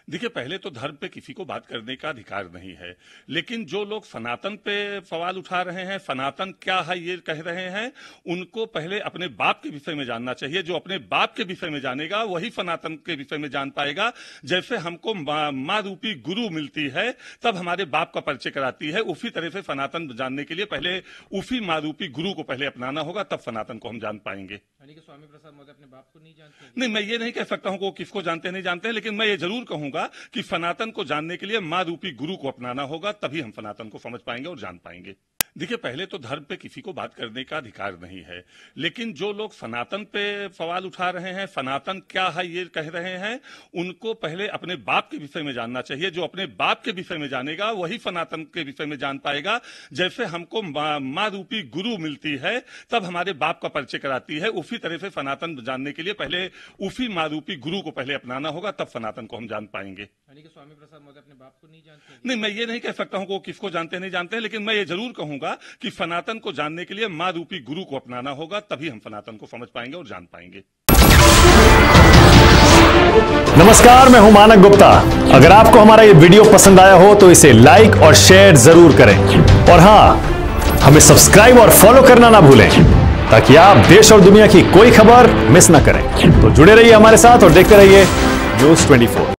देखिए, पहले तो धर्म पे किसी को बात करने का अधिकार नहीं है, लेकिन जो लोग सनातन पे सवाल उठा रहे हैं, सनातन क्या है ये कह रहे हैं, उनको पहले अपने बाप के विषय में जानना चाहिए। जो अपने बाप के विषय में जानेगा वही सनातन के विषय में जान पाएगा। जैसे हमको माँ रूपी गुरु मिलती है तब हमारे बाप का परिचय कराती है, उसी तरह से सनातन जानने के लिए पहले उसी माँ रूपी गुरु को पहले अपनाना होगा, तब सनातन को हम जान पाएंगे। स्वामी प्रसाद महोदय अपने बाप को नहीं जानते? नहीं, मैं ये नहीं कह सकता हूं कि वो किसको जानते नहीं जानते हैं, लेकिन मैं ये जरूर कहूंगा कि सनातन को जानने के लिए माँ रूपी गुरु को अपनाना होगा, तभी हम सनातन को समझ पाएंगे और जान पाएंगे। देखिए, पहले तो धर्म पे किसी को बात करने का अधिकार नहीं है, लेकिन जो लोग सनातन पे सवाल उठा रहे हैं, सनातन क्या है ये कह रहे हैं, उनको पहले अपने बाप के विषय में जानना चाहिए। जो अपने बाप के विषय में जानेगा वही सनातन के विषय में जान पाएगा। जैसे हमको माँ रूपी गुरु मिलती है तब हमारे बाप का परिचय कराती है, उसी तरह से सनातन जानने के लिए पहले उसी माँ रूपी गुरु को पहले अपनाना होगा, तब सनातन को हम जान पाएंगे। स्वामी प्रसाद महोदय अपने बाप को नहीं जानते? नहीं, मैं ये नहीं कह सकता हूं कि वो किसको जानते नहीं जानते हैं, लेकिन मैं ये जरूर कहूंगा कि सनातन को जानने के लिए माँ रूपी गुरु को अपनाना होगा, तभी हम सनातन को समझ पाएंगे और जान पाएंगे। नमस्कार, मैं हूं मानक गुप्ता। अगर आपको हमारा ये वीडियो पसंद आया हो तो इसे लाइक और शेयर जरूर करें, और हां, हमें सब्सक्राइब और फॉलो करना ना भूलें ताकि आप देश और दुनिया की कोई खबर मिस ना करें। तो जुड़े रहिए हमारे साथ और देखते रहिए News 24।